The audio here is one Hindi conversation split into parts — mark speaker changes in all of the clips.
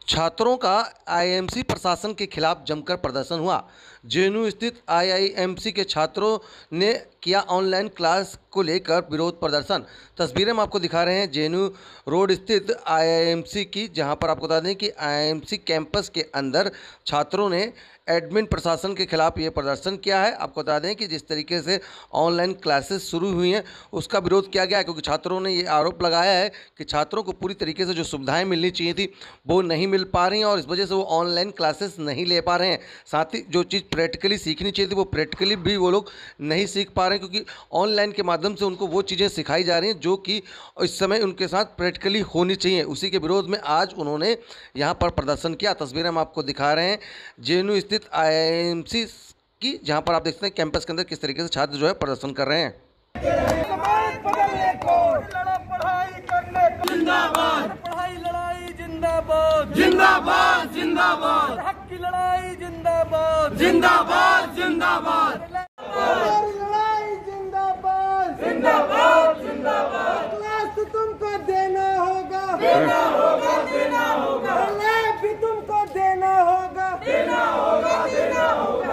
Speaker 1: छात्रों का आईआईएमसी प्रशासन के खिलाफ जमकर प्रदर्शन हुआ। जेएनयू स्थित आईआईएमसी के छात्रों ने किया ऑनलाइन क्लास को लेकर विरोध प्रदर्शन। तस्वीरें हम आपको दिखा रहे हैं जेएनयू रोड स्थित आईआईएमसी की, जहां पर आपको बता दें कि आईआईएमसी कैंपस के अंदर छात्रों ने एडमिन प्रशासन के खिलाफ ये प्रदर्शन किया है। आपको बता दें कि जिस तरीके से ऑनलाइन क्लासेस शुरू हुई हैं उसका विरोध किया गया है, क्योंकि छात्रों ने ये आरोप लगाया है कि छात्रों को पूरी तरीके से जो सुविधाएं मिलनी चाहिए थी वो नहीं मिल पा रही हैं और इस वजह से वो ऑनलाइन क्लासेस नहीं ले पा रहे हैं। साथ ही जो चीज़ प्रैक्टिकली सीखनी चाहिए थी वो प्रैक्टिकली भी वो लोग नहीं सीख पा रहे हैं, क्योंकि ऑनलाइन के माध्यम से उनको वो चीज़ें सिखाई जा रही हैं जो कि इस समय उनके साथ प्रैक्टिकली होनी चाहिए। उसी के विरोध में आज उन्होंने यहाँ पर प्रदर्शन किया। तस्वीरें हम आपको दिखा रहे हैं जेएनयू स्थित आईआईएमसी की, जहाँ पर आप देख सकते हैं कैंपस के अंदर किस तरीके से छात्र जो है प्रदर्शन कर रहे हैं।
Speaker 2: जिंदाबाद, पढ़ाई लड़ाई जिंदाबाद, जिंदाबाद जिंदाबाद, हक की लड़ाई जिंदाबाद, जिंदाबाद जिंदाबाद, लड़ाई जिंदाबाद, जिंदाबाद जिंदाबाद। क्लास तुमको देना होगा, देना होगा, देना होगा, भी तुमको देना होगा, देना होगा, देना होगा।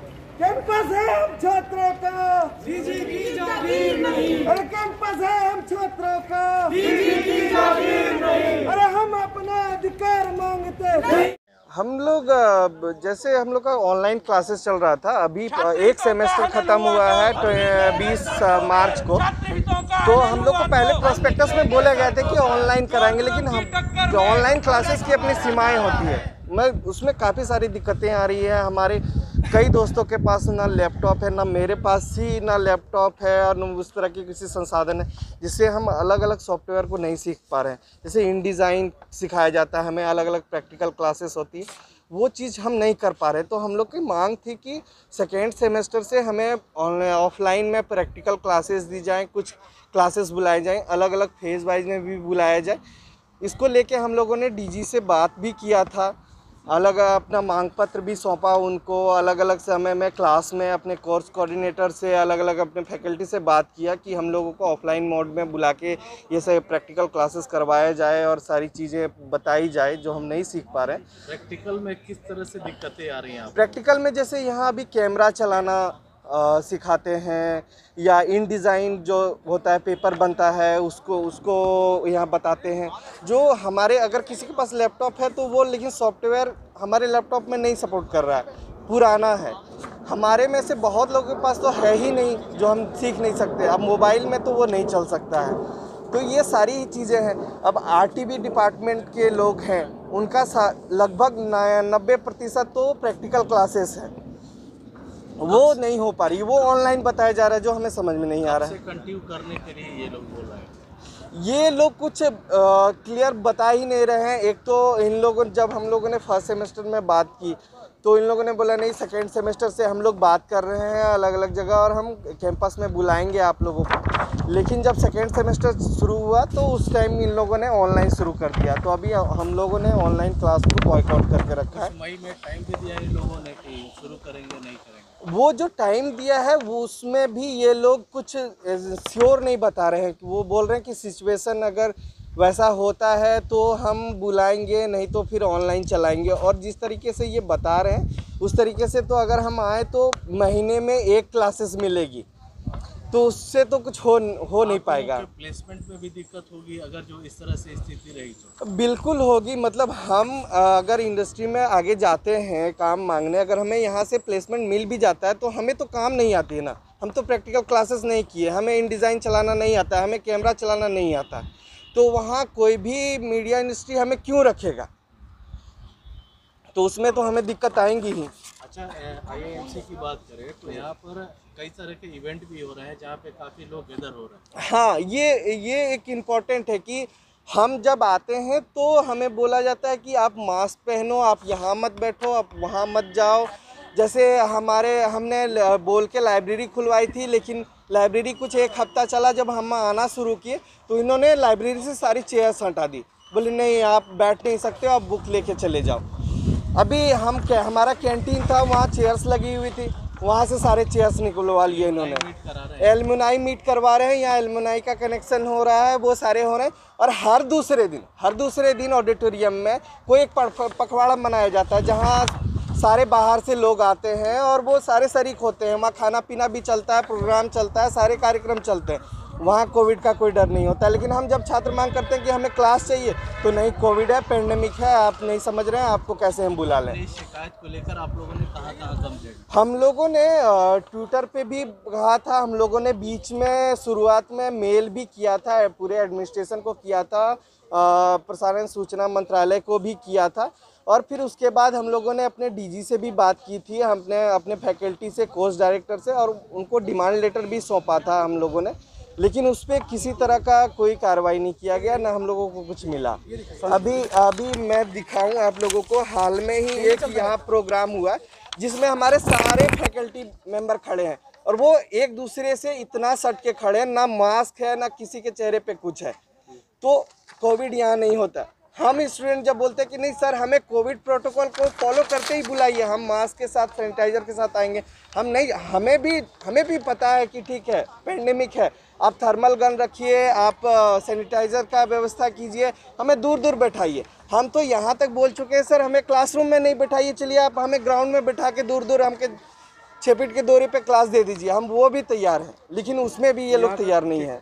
Speaker 2: कैंपस है हम छात्रों का, जीजी की जागीर नहीं। अरे कैंपस है हम छात्रों का, जीजी की जागीर नहीं। अरे हम अपना अधिकार मांगते हैं।
Speaker 3: हम लोग जैसे हम लोग का ऑनलाइन क्लासेस चल रहा था, अभी एक सेमेस्टर ख़त्म हुआ है 20 मार्च को। तो हम लोग को पहले प्रोस्पेक्टस में बोला गया था कि ऑनलाइन कराएंगे, लेकिन हम जो ऑनलाइन क्लासेस की अपनी सीमाएं होती है, उसमें काफ़ी सारी दिक्कतें आ रही है। हमारे कई दोस्तों के पास ना लैपटॉप है, ना मेरे पास ही ना लैपटॉप है और न उस तरह के किसी संसाधन है, जिससे हम अलग अलग सॉफ्टवेयर को नहीं सीख पा रहे हैं। जैसे इन डिज़ाइन सिखाया जाता है, हमें अलग अलग प्रैक्टिकल क्लासेस होती है, वो चीज़ हम नहीं कर पा रहे। तो हम लोग की मांग थी कि सेकेंड सेमेस्टर से हमें ऑफलाइन में प्रैक्टिकल क्लासेस दी जाएँ, कुछ क्लासेस बुलाए जाएँ, अलग अलग फेज़ वाइज में भी बुलाया जाए। इसको लेके हम लोगों ने डीजी से बात भी किया था, अलग अपना मांग पत्र भी सौंपा उनको। अलग अलग समय में क्लास में अपने कोर्स कोऑर्डिनेटर से, अलग अलग अपने फैकल्टी से बात किया कि हम लोगों को ऑफलाइन मोड में बुला के ये सब प्रैक्टिकल क्लासेस करवाया जाए और सारी चीज़ें बताई जाए जो हम नहीं सीख पा रहे हैं।
Speaker 4: प्रैक्टिकल में किस तरह से दिक्कतें आ रही हैं?
Speaker 3: प्रैक्टिकल में जैसे यहाँ अभी कैमरा चलाना सिखाते हैं, या इन डिज़ाइन जो होता है पेपर बनता है उसको यहाँ बताते हैं। जो हमारे अगर किसी के पास लैपटॉप है तो वो, लेकिन सॉफ्टवेयर हमारे लैपटॉप में नहीं सपोर्ट कर रहा है, पुराना है। हमारे में से बहुत लोगों के पास तो है ही नहीं जो हम सीख नहीं सकते। अब मोबाइल में तो वो नहीं चल सकता है। तो ये सारी चीज़ें हैं। अब आरटीबी डिपार्टमेंट के लोग हैं, उनका लगभग 90% तो प्रैक्टिकल क्लासेस हैं, वो नहीं हो पा रही, वो ऑनलाइन बताया जा रहा है जो हमें समझ में नहीं आ रहा है।
Speaker 4: कंटिन्यू करने के लिए ये लोग बोल रहे हैं,
Speaker 3: ये लोग कुछ क्लियर बता ही नहीं रहे हैं। एक तो इन लोगों, जब हम लोगों ने फर्स्ट सेमेस्टर में बात की तो इन लोगों ने बोला नहीं, सेकेंड सेमेस्टर से हम लोग बात कर रहे हैं अलग अलग जगह और हम कैंपस में बुलाएंगे आप लोगों को। लेकिन जब सेकेंड सेमेस्टर शुरू हुआ तो उस टाइम इन लोगों ने ऑनलाइन शुरू कर दिया। तो अभी हम लोगों ने ऑनलाइन क्लास को बॉयकॉट करके रखा है।
Speaker 4: मई में टाइम भी दिया इन लोगों ने कि शुरू करेंगे नहीं करेंगे।
Speaker 3: वो जो टाइम दिया है वो उसमें भी ये लोग कुछ श्योर नहीं बता रहे हैं। वो बोल रहे हैं कि सिचुएशन अगर वैसा होता है तो हम बुलाएंगे, नहीं तो फिर ऑनलाइन चलाएंगे। और जिस तरीके से ये बता रहे हैं उस तरीके से तो अगर हम आए तो महीने में 1 क्लासेस मिलेगी, तो उससे तो कुछ हो नहीं पाएगा।
Speaker 4: प्लेसमेंट में भी दिक्कत होगी अगर जो इस तरह से स्थिति रही तो।
Speaker 3: बिल्कुल होगी। मतलब हम अगर इंडस्ट्री में आगे जाते हैं काम मांगने, अगर हमें यहाँ से प्लेसमेंट मिल भी जाता है तो हमें तो काम नहीं आती है ना। हम तो प्रैक्टिकल क्लासेस नहीं किए, हमें इन डिज़ाइन चलाना नहीं आता है, हमें कैमरा चलाना नहीं आता है, तो वहाँ कोई भी मीडिया इंडस्ट्री हमें क्यों रखेगा? तो उसमें तो हमें दिक्कत आएंगी ही।
Speaker 4: अच्छा, आईआईएमसी की बात करें तो यहाँ पर कई तरह के इवेंट भी हो रहे हैं जहाँ पे काफ़ी लोग गैदर हो रहे हैं।
Speaker 3: हाँ, ये एक इम्पॉर्टेंट है कि हम जब आते हैं तो हमें बोला जाता है कि आप मास्क पहनो, आप यहाँ मत बैठो, आप वहाँ मत जाओ। जैसे हमने बोल के लाइब्रेरी खुलवाई थी, लेकिन लाइब्रेरी कुछ 1 हफ्ता चला। जब हम आना शुरू किए तो इन्होंने लाइब्रेरी से सारी चेयर्स हटा दी, बोले नहीं आप बैठ नहीं सकते, आप बुक लेके चले जाओ। अभी हमारा कैंटीन था, वहाँ चेयर्स लगी हुई थी, वहाँ से सारे चेयर्स निकलवा लिए इन्होंने। एलुमनाई मीट करवा रहे हैं, यहाँ एलुमनाई का कनेक्शन हो रहा है, वो सारे हो रहे हैं। और हर दूसरे दिन ऑडिटोरियम में कोई एक पखवाड़ा मनाया जाता है जहाँ सारे बाहर से लोग आते हैं और वो सारे शरीक होते हैं। वहाँ खाना पीना भी चलता है, प्रोग्राम चलता है, सारे कार्यक्रम चलते हैं। वहाँ कोविड का कोई डर नहीं होता। लेकिन हम जब छात्र मांग करते हैं कि हमें क्लास चाहिए, तो नहीं, कोविड है, पेंडेमिक है, आप नहीं समझ रहे हैं, आपको कैसे हम बुला लें।
Speaker 4: इस शिकायत को लेकर आप लोगों ने कहाँ कंप्लेंट?
Speaker 3: हम लोगों ने ट्विटर पे भी कहा था, हम लोगों ने बीच में शुरुआत में मेल भी किया था, पूरे एडमिनिस्ट्रेशन को किया था, प्रसारण सूचना मंत्रालय को भी किया था। और फिर उसके बाद हम लोगों ने अपने डीजी से भी बात की थी, हमने अपने फैकल्टी से, कोर्स डायरेक्टर से, और उनको डिमांड लेटर भी सौंपा था हम लोगों ने। लेकिन उस पर किसी तरह का कोई कार्रवाई नहीं किया गया, ना हम लोगों को कुछ मिला। अभी मैं दिखाऊं आप लोगों को, हाल में ही एक यहाँ प्रोग्राम हुआ जिसमें हमारे सारे फैकल्टी मेंबर खड़े हैं और वो एक दूसरे से इतना सट के खड़े हैं, ना मास्क है, ना किसी के चेहरे पे कुछ है। तो कोविड यहाँ नहीं होता। हम स्टूडेंट जब बोलते हैं कि नहीं सर, हमें कोविड प्रोटोकॉल को फॉलो करते ही बुलाइए, हम मास्क के साथ, सैनिटाइजर के साथ आएंगे, हम नहीं, हमें भी पता है कि ठीक है पेंडेमिक है, आप थर्मल गन रखिए, आप सैनिटाइजर का व्यवस्था कीजिए, हमें दूर दूर बैठाइए। हम तो यहाँ तक बोल चुके हैं सर, हमें क्लासरूम में नहीं बैठाइए, चलिए आप हमें ग्राउंड में बैठा के दूर दूर हमके 6 फीट के दूरी पे क्लास दे दीजिए, हम वो भी तैयार हैं। लेकिन उसमें भी ये लोग तैयार नहीं है।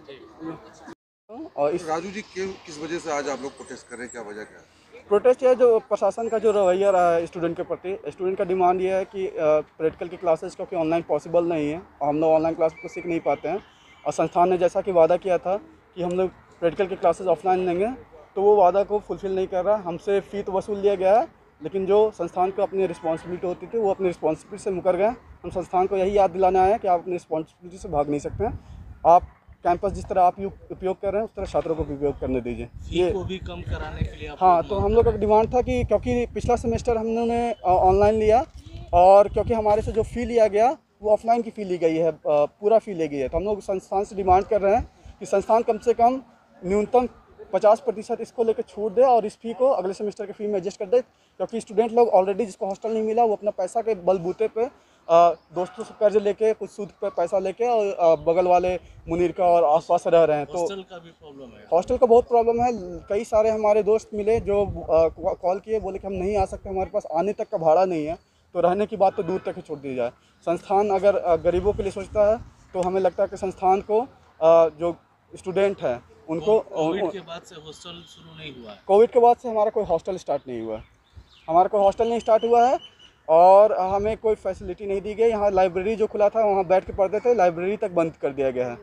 Speaker 5: और इस राजू जी किस वजह से आज आप लोग प्रोटेस्ट कर रहे हैं, क्या वजह क्या है?
Speaker 6: प्रोटेस्ट है जो प्रशासन का जो रवैया रहा है स्टूडेंट के प्रति। स्टूडेंट का डिमांड ये है कि प्रैक्टिकल की क्लासेस क्योंकि ऑनलाइन पॉसिबल नहीं है और हम लोग ऑनलाइन क्लास को सीख नहीं पाते हैं, और संस्थान ने जैसा कि वादा किया था कि हम लोग प्रैक्टिकल की क्लासेस ऑफलाइन लेंगे, तो वो वादा को फुलफ़िल नहीं कर रहा। हमसे फ़ी तो वसूल लिया गया है, लेकिन जो संस्थान को अपनी रिस्पॉन्सिबिलिटी होती थी वो अपनी रिस्पॉन्सिबिलिटी से मुकर गए। हम संस्थान को यही याद दिलाना है कि आप अपनी रिस्पॉन्सिबिलिटी से भाग नहीं सकते हैं। आप कैंपस जिस तरह आप उपयोग कर रहे हैं उस तरह छात्रों को भी उपयोग करने दीजिए।
Speaker 4: ये को भी कम कराने के लिए
Speaker 6: हाँ, तो हम लोग का डिमांड था कि क्योंकि पिछला सेमेस्टर हमने ऑनलाइन लिया और क्योंकि हमारे से जो फ़ी लिया गया वो ऑफलाइन की फ़ी ली गई है, पूरा फ़ी ली गई है, तो हम लोग संस्थान से डिमांड कर रहे हैं कि संस्थान कम से कम न्यूनतम 50% इसको लेकर छूट दे और इस फ़ी को अगले सेमेस्टर की फ़ी में एडजस्ट कर दे। क्योंकि स्टूडेंट लोग ऑलरेडी जिसको हॉस्टल नहीं मिला वो अपना पैसा के बलबूते पे दोस्तों से कर्ज लेके, कुछ सूद पर पैसा लेके और बगल वाले मुनीर का और आसपास रह रहे हैं। तो
Speaker 4: हॉस्टल का भी प्रॉब्लम है,
Speaker 6: हॉस्टल का बहुत प्रॉब्लम है। कई सारे हमारे दोस्त मिले जो कॉल किए, बोले कि हम नहीं आ सकते, हमारे पास आने तक का भाड़ा नहीं है, तो रहने की बात तो दूर तक ही छोड़ दी जाए। संस्थान अगर गरीबों के लिए सोचता है तो हमें लगता है कि संस्थान को जो स्टूडेंट हैं उनको
Speaker 4: कोविड के बाद से हॉस्टल शुरू नहीं हुआ है।
Speaker 6: कोविड के बाद से हमारा कोई हॉस्टल स्टार्ट नहीं हुआ है, हमारा कोई हॉस्टल नहीं स्टार्ट हुआ है और हमें कोई फैसिलिटी नहीं दी गई। यहाँ लाइब्रेरी जो खुला था वहाँ बैठ के पढ़ते थे, लाइब्रेरी तक बंद कर दिया गया है।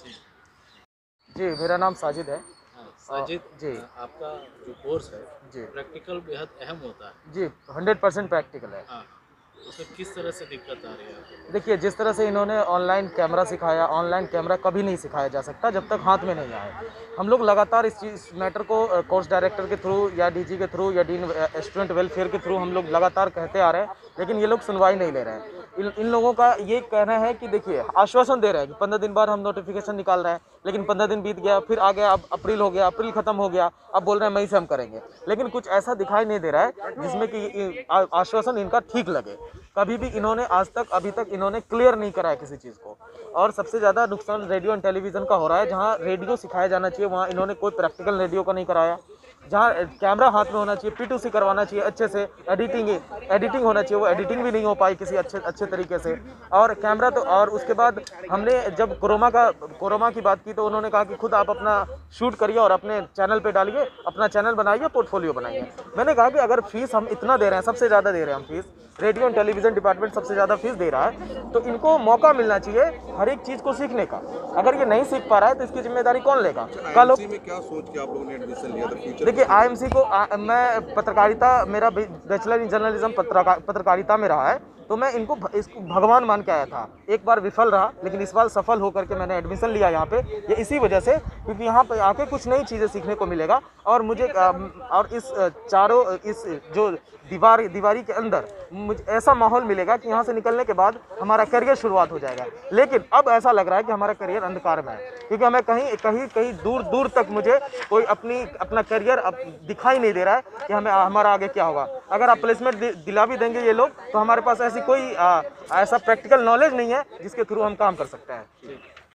Speaker 7: जी, मेरा नाम साजिद है।
Speaker 4: साजिद
Speaker 7: जी,
Speaker 4: आपका जो कोर्स है
Speaker 7: जी
Speaker 4: प्रैक्टिकल बेहद अहम होता है।
Speaker 7: जी, 100% प्रैक्टिकल है।
Speaker 4: हाँ, उसमें किस तरह से दिक्कत आ रही है आपको?
Speaker 7: देखिए, जिस तरह से इन्होंने ऑनलाइन कैमरा सिखाया, ऑनलाइन कैमरा कभी नहीं सिखाया जा सकता जब तक हाथ में नहीं आए। हम लोग लगातार इस मैटर को कोर्स डायरेक्टर के थ्रू या डीजी के थ्रू या डीन स्टूडेंट वेलफेयर के थ्रू हम लोग लगातार कहते आ रहे हैं, लेकिन ये लोग सुनवाई नहीं ले रहे हैं। इन लोगों का ये कहना है कि देखिए, आश्वासन दे रहे हैं कि 15 दिन बाद हम नोटिफिकेशन निकाल रहे हैं, लेकिन 15 दिन बीत गया, फिर आ गया, अब अप्रैल हो गया, अप्रैल खत्म हो गया, अब बोल रहे हैं मई से हम करेंगे, लेकिन कुछ ऐसा दिखाई नहीं दे रहा है जिसमें कि आश्वासन इनका ठीक लगे। कभी भी इन्होंने आज तक अभी तक इन्होंने क्लियर नहीं करा है किसी चीज़ को। और सबसे ज़्यादा नुकसान रेडियो एंड टेलीविज़न का हो रहा है। जहाँ रेडियो सिखाया जाना चाहिए वहाँ इन्होंने कोई प्रैक्टिकल रेडियो का नहीं कराया। जहाँ कैमरा हाथ में होना चाहिए, P2C करवाना चाहिए अच्छे से, एडिटिंग होना चाहिए, वो एडिटिंग भी नहीं हो पाई किसी अच्छे तरीके से। और कैमरा तो, और उसके बाद हमने जब कोरोना की बात की तो उन्होंने कहा कि खुद आप अपना शूट करिए और अपने चैनल पे डालिए, अपना चैनल बनाइए, पोर्टफोलियो बनाइए। मैंने कहा कि अगर फीस हम इतना दे रहे हैं, सबसे ज़्यादा दे रहे हैं हम fees, radio and television department सबसे ज़्यादा फीस दे रहा है, तो इनको मौका मिलना चाहिए हर एक चीज़ को सीखने का। अगर ये नहीं सीख पा रहा है तो इसकी जिम्मेदारी कौन लेगा? कल
Speaker 5: में क्या सोच के आप लोगों ने एडमिशन लिया था फ्यूचर?
Speaker 7: देखिए, IMC को मैं पत्रकारिता, मेरा बैचलर इन जर्नलिज्म पत्रकारिता में रहा है, तो मैं इसको भगवान मान के आया था। एक बार विफल रहा, लेकिन इस बार सफल होकर के मैंने एडमिशन लिया यहाँ पे, ये इसी वजह से, क्योंकि यहाँ पे आके कुछ नई चीज़ें सीखने को मिलेगा। और मुझे और इस चारों इस जो दीवारी के अंदर मुझे ऐसा माहौल मिलेगा कि यहाँ से निकलने के बाद हमारा करियर शुरुआत हो जाएगा। लेकिन अब ऐसा लग रहा है कि हमारा करियर अंधकार में है। क्योंकि हमें कहीं दूर दूर तक मुझे कोई अपना करियर दिखाई नहीं दे रहा है कि हमें हमारा आगे क्या होगा। अगर आप प्लेसमेंट दिला भी देंगे ये लोग, तो हमारे पास ऐसी कोई ऐसा प्रैक्टिकल नॉलेज नहीं है जिसके थ्रू हम काम कर सकते हैं।